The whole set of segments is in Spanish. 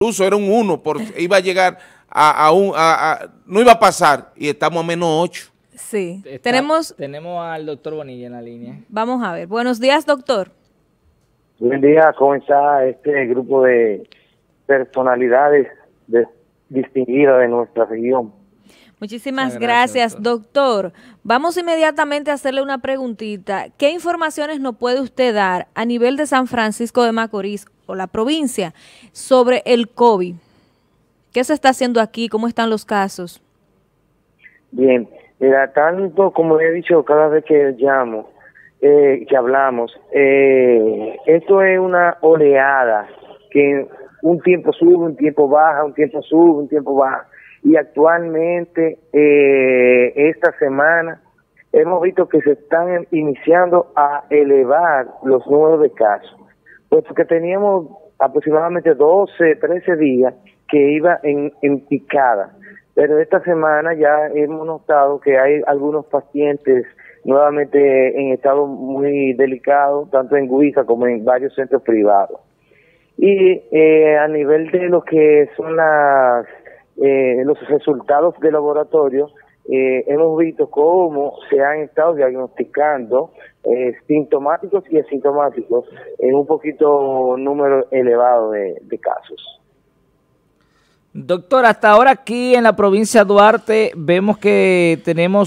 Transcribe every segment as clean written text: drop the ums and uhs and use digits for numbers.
incluso era un 1, iba a llegar no iba a pasar, y estamos a -8. Sí, tenemos al doctor Bonilla en la línea. Vamos a ver. Buenos días, doctor. Buen día, ¿cómo está este grupo de personalidades distinguidas de nuestra región? Muchísimas gracias, doctor. Vamos inmediatamente a hacerle una preguntita. ¿Qué informaciones nos puede usted dar a nivel de San Francisco de Macorís o la provincia sobre el COVID? ¿Qué se está haciendo aquí? ¿Cómo están los casos? Bien, mira, tanto como he dicho cada vez que llamo, que hablamos, esto es una oleada que un tiempo sube, un tiempo baja, un tiempo sube, un tiempo baja. Y actualmente, esta semana, hemos visto que se están iniciando a elevar los números de casos, puesto que teníamos aproximadamente 12, 13 días que iba en picada, pero esta semana ya hemos notado que hay algunos pacientes nuevamente en estado muy delicado, tanto en Guisa como en varios centros privados. Y a nivel de lo que son los resultados de laboratorio, hemos visto cómo se han estado diagnosticando sintomáticos y asintomáticos en un poquito número elevado de casos. Doctor, hasta ahora aquí en la provincia de Duarte vemos que tenemos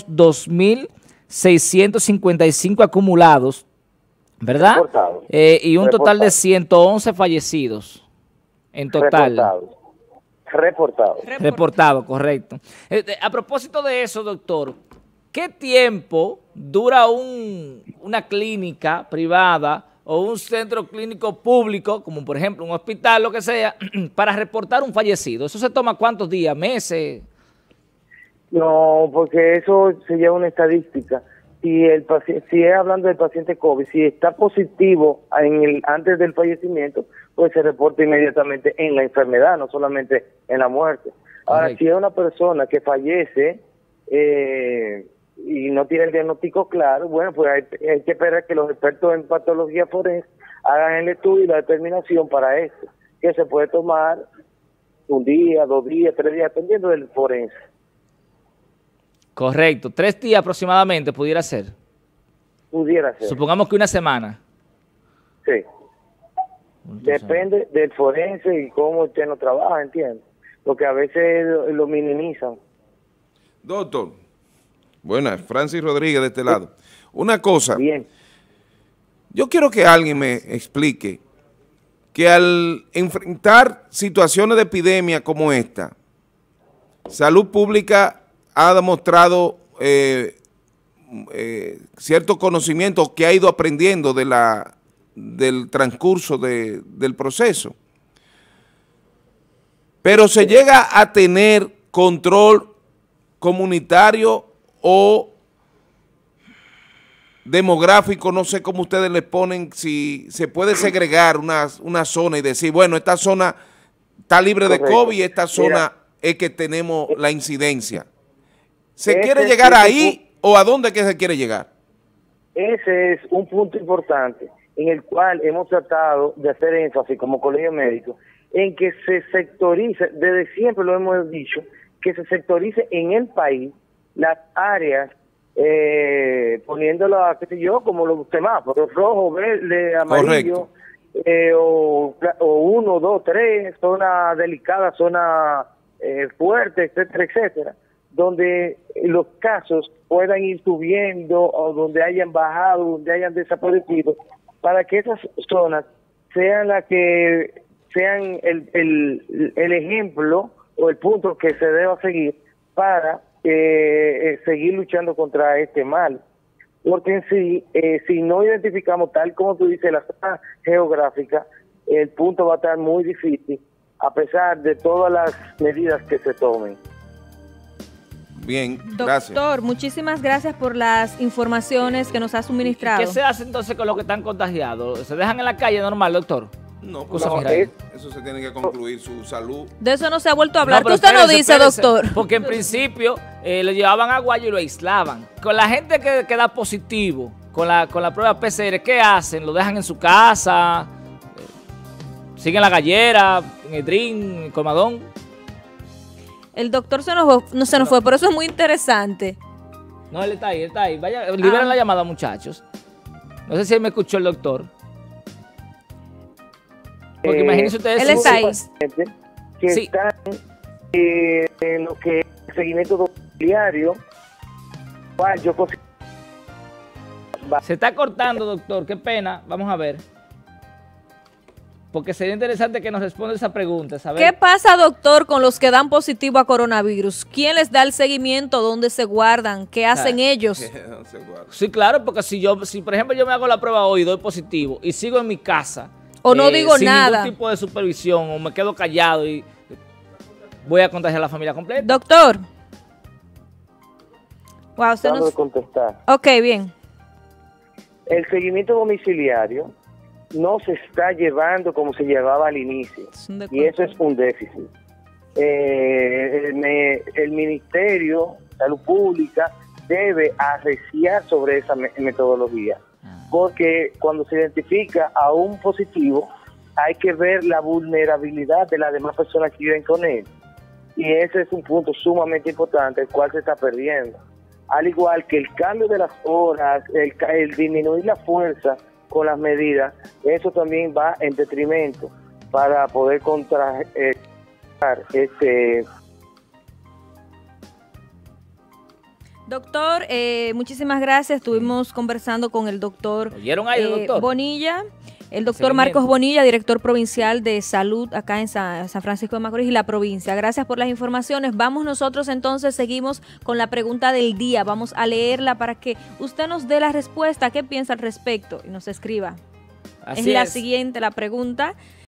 2.655 acumulados, ¿verdad? Y un total de 111 fallecidos en total. Reportado, correcto. A propósito de eso, doctor, ¿qué tiempo dura una clínica privada o un centro clínico público, como por ejemplo un hospital, lo que sea, para reportar un fallecido? ¿Eso se toma cuántos días, meses? No, porque eso se lleva una estadística. Si es hablando del paciente COVID, si está positivo antes del fallecimiento, pues se reporta inmediatamente en la enfermedad, no solamente en la muerte. Ahora, si es una persona que fallece y no tiene el diagnóstico claro, bueno, pues hay que esperar que los expertos en patología forense hagan el estudio y la determinación para esto, que se puede tomar un día, 2 días, 3 días, dependiendo del forense. Correcto, 3 días aproximadamente pudiera ser. Pudiera ser. Supongamos que una semana. Sí. Depende del forense y cómo usted no trabaja, ¿entiende? Porque a veces lo minimizan. Doctor, buenas, Francis Rodríguez de este lado. Una cosa. Bien. Yo quiero que alguien me explique que al enfrentar situaciones de epidemia como esta, Salud Pública ha demostrado cierto conocimiento que ha ido aprendiendo del transcurso del proceso. Pero se llega a tener control comunitario o demográfico, no sé cómo ustedes le ponen, si se puede segregar una zona y decir, bueno, esta zona está libre de COVID y esta zona es que tenemos la incidencia. ¿Se quiere llegar ahí o a dónde que se quiere llegar? Ese es un punto importante en el cual hemos tratado de hacer énfasis como colegio médico, en que se sectorice, desde siempre lo hemos dicho, que se sectorice en el país las áreas, poniéndolo, qué sé yo, como los semáforos, rojo, verde, amarillo, o 1, 2, 3, zona delicada, zona fuerte, etcétera, etcétera, donde los casos puedan ir subiendo o donde hayan bajado, donde hayan desaparecido, para que esas zonas sean las que sean el ejemplo o el punto que se deba seguir para seguir luchando contra este mal. Porque en sí, si no identificamos, tal como tú dices, la zona geográfica, el punto va a estar muy difícil, a pesar de todas las medidas que se tomen. Bien, gracias. Doctor, muchísimas gracias por las informaciones que nos ha suministrado. ¿Qué se hace entonces con los que están contagiados? ¿Se dejan en la calle normal, doctor? No, pues eso se tiene que concluir su salud. De eso no se ha vuelto a hablar. No, ¿Qué usted no dice, doctor? Porque en principio lo llevaban a Guayo y lo aislaban. Con la gente que da positivo, con la prueba PCR, ¿qué hacen? ¿Lo dejan en su casa? Sigue en La Gallera, en Edrín, en Colmadón. El doctor no se nos fue, pero eso es muy interesante. No, él está ahí. Vaya, liberen la llamada, muchachos. No sé si él me escuchó el doctor. Porque imagínense ustedes. Él está ahí. Que Sí. están en lo que es el seguimiento domiciliario. Yo considero. Se está cortando, doctor. Qué pena. Vamos a ver. Porque sería interesante que nos responda esa pregunta. ¿Saber? ¿Qué pasa, doctor, con los que dan positivo a coronavirus? ¿Quién les da el seguimiento? ¿Dónde se guardan? ¿Qué hacen ellos? Sí, claro, porque si por ejemplo yo me hago la prueba hoy y doy positivo y sigo en mi casa O no digo sin nada. ningún tipo de supervisión o me quedo callado y voy a contagiar a la familia completa. Doctor. Wow, usted Tratando nos... de contestar. Ok, bien. El seguimiento domiciliario no se está llevando como se llevaba al inicio, y eso es un déficit. El Ministerio de Salud Pública debe arreciar sobre esa metodología, porque cuando se identifica a un positivo hay que ver la vulnerabilidad de las demás personas que viven con él, y ese es un punto sumamente importante, el cual se está perdiendo. Al igual que el cambio de las horas, el disminuir la fuerza con las medidas, eso también va en detrimento para poder contrarrestar Doctor, muchísimas gracias. Estuvimos conversando con el doctor, ¿Oyeron ahí, doctor? Bonilla, el doctor Seguimiento. Marcos Bonilla, director provincial de salud acá en San Francisco de Macorís y la provincia. Gracias por las informaciones. Vamos nosotros entonces, seguimos con la pregunta del día. Vamos a leerla para que usted nos dé la respuesta, qué piensa al respecto y nos escriba. Así es la es. siguiente, la pregunta.